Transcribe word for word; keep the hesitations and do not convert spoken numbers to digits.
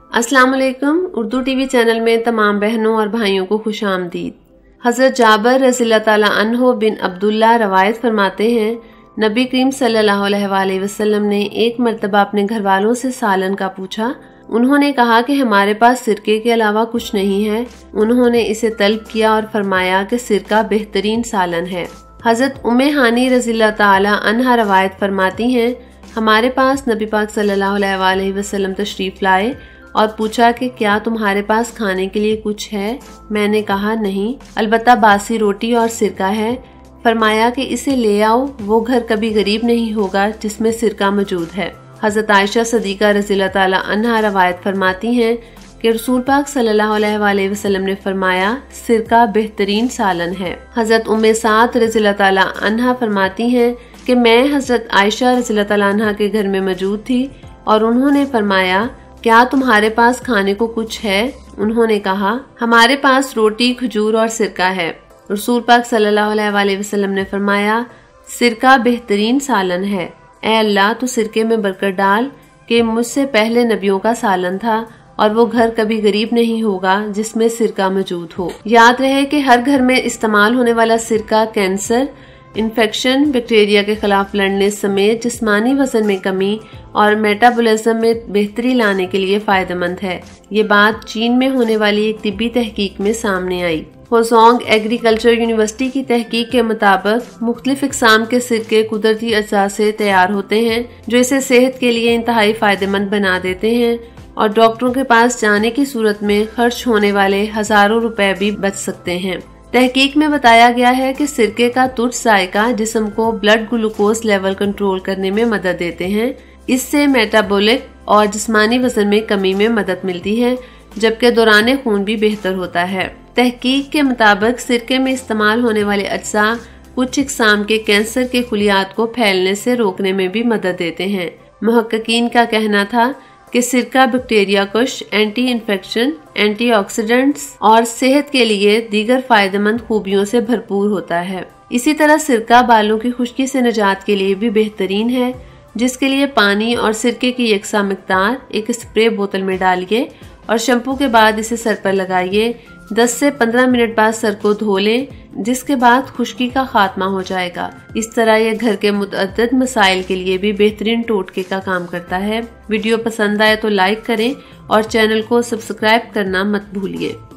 अस्सलाम वालेकुम। Urdu TV channel में तमाम बहनों और भाइयों को खुशामदीद। हज़रत जाबर रज़ियल्लाहु ताला अन्हु बिन अब्दुल्लाह रवायत फरमाते हैं, नबी करीम सल्लल्लाहु अलैहि वसल्लम ने एक मर्तबा अपने घर वालों से सालन का पूछा। उन्होंने कहा कि हमारे पास सिरके के अलावा कुछ नहीं है। उन्होंने इसे तलब किया और फरमाया कि सिरका बेहतरीन सालन है। हज़रत उम्मे हानी रज़ियल्लाहु ताला अन्हा रवायत फरमाती हैं, हमारे पास नबी पाक सल्लल्लाहु अलैहि वसल्लम तशरीफ लाए और पूछा कि क्या तुम्हारे पास खाने के लिए कुछ है। मैंने कहा नहीं, अलबत्ता बासी रोटी और सिरका है। फरमाया कि इसे ले आओ, वो घर कभी गरीब नहीं होगा जिसमें सिरका मौजूद है। हज़रत आयशा सदीका रज़ियल्लाहु ताला अन्हा रवायत फरमाती हैं कि रसूल पाक सल्लल्लाहु अलैहि वसल्लम ने फरमाया, सिरका बेहतरीन सालन है। हज़रत उम्मे साद रज़ियल्लाहु ताला अन्हा फरमाती हैं कि मैं हज़रत आयशा रज़ियल्लाहु ताला अन्हा के घर में मौजूद थी और उन्होंने फरमाया, क्या तुम्हारे पास खाने को कुछ है? उन्होंने कहा, हमारे पास रोटी, खजूर और सिरका है। रसूल पाक सल्लल्लाहु अलैहि वसल्लम ने फरमाया, सिरका बेहतरीन सालन है। ऐ अल्लाह, तू सिरके में बरकत डाल कि मुझसे पहले नबियों का सालन था और वो घर कभी गरीब नहीं होगा जिसमें सिरका मौजूद हो। याद रहे कि हर घर में इस्तेमाल होने वाला सिरका कैंसर, इन्फेक्शन, बैक्टीरिया के खिलाफ लड़ने समेत जिस्मानी वजन में कमी और मेटाबॉलिज्म में बेहतरी लाने के लिए फायदेमंद है। ये बात चीन में होने वाली एक तिब्बी तहकीक में सामने आई। होजोंग एग्रीकल्चर यूनिवर्सिटी की तहकीक के मुताबिक मुख्तलिफ इकसाम के सिरके कुदरती अज्जा से तैयार होते हैं जो इसे सेहत के लिए इंतहाई फायदेमंद बना देते हैं और डॉक्टरों के पास जाने की सूरत में खर्च होने वाले हजारों रुपए भी बच सकते हैं। तहकीक में बताया गया है कि सिरके का तुर्च जायका जिस्म को ब्लड ग्लूकोज लेवल कंट्रोल करने में मदद देते हैं। इससे मेटाबॉलिक और जिस्मानी वजन में कमी में मदद मिलती है, जबकि दौरान खून भी बेहतर होता है। तहकीक के मुताबिक सिरके में इस्तेमाल होने वाले अज्जा कुछ इकसाम के कैंसर के खुलियात को फैलने से रोकने में भी मदद देते हैं। मुहक्किकीन का कहना था कि सिरका बैक्टीरिया कुश, एंटी इन्फेक्शन, एंटीऑक्सीडेंट्स और सेहत के लिए दीगर फायदेमंद खूबियों से भरपूर होता है। इसी तरह सिरका बालों की खुश्की से निजात के लिए भी बेहतरीन है, जिसके लिए पानी और सिरके की यकसा मिकदार एक स्प्रे बोतल में डालिए और शैम्पू के बाद इसे सर पर लगाइए। दस से पंद्रह मिनट बाद सर को धो लें, जिसके बाद खुश्की का खात्मा हो जाएगा। इस तरह यह घर के मुतअद्दिद मसाइल के लिए भी बेहतरीन टोटके का काम करता है। वीडियो पसंद आए तो लाइक करें और चैनल को सब्सक्राइब करना मत भूलिए।